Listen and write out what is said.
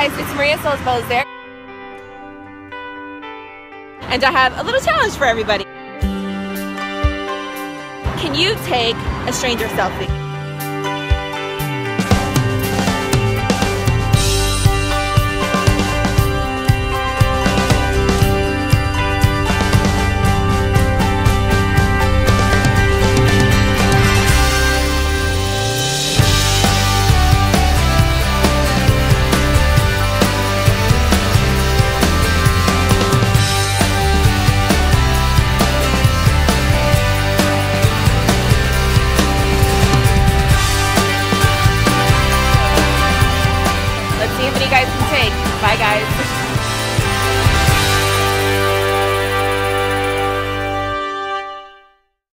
guys, it's Maria Solisbo's there. And I have a little challenge for everybody. Can you take a stranger selfie?